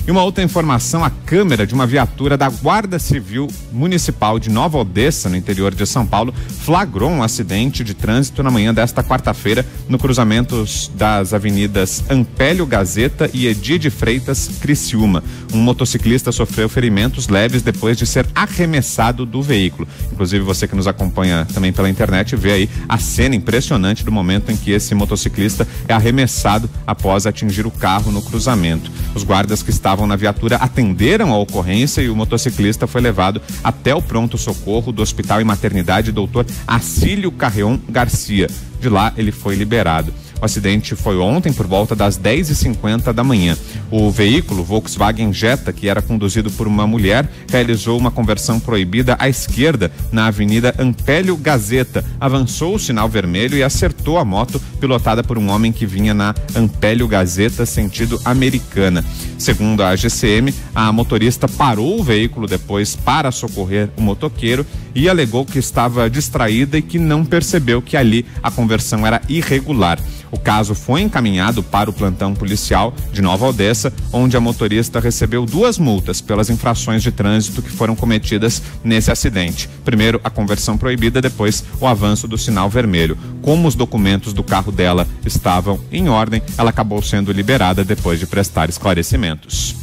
E uma outra informação, a câmera de uma viatura da Guarda Civil Municipal de Nova Odessa, no interior de São Paulo, flagrou um acidente de trânsito na manhã desta quarta-feira no cruzamento das avenidas Ampélio Gazeta e Edir de Freitas, Criciúma. Um motociclista sofreu ferimentos leves depois de ser arremessado do veículo. Inclusive, você que nos acompanha também pela internet vê aí a cena impressionante do momento em que esse motociclista é arremessado após atingir o carro no cruzamento. Os guardas que estavam na viatura atenderam a ocorrência e o motociclista foi levado até o pronto-socorro do Hospital e Maternidade Dr. Acílio Carreon Garcia. De lá, ele foi liberado. O acidente foi ontem por volta das 10h50 da manhã. O veículo Volkswagen Jetta, que era conduzido por uma mulher, realizou uma conversão proibida à esquerda na Avenida Ampélio Gazeta, avançou o sinal vermelho e acertou a moto pilotada por um homem que vinha na Ampélio Gazeta, sentido Americana. Segundo a GCM, a motorista parou o veículo depois para socorrer o motoqueiro e alegou que estava distraída e que não percebeu que ali a conversão era irregular. O caso foi encaminhado para o plantão policial de Nova Odessa, onde a motorista recebeu 2 multas pelas infrações de trânsito que foram cometidas nesse acidente. Primeiro, a conversão proibida, depois o avanço do sinal vermelho. Como os documentos do carro dela estavam em ordem, ela acabou sendo liberada depois de prestar esclarecimentos.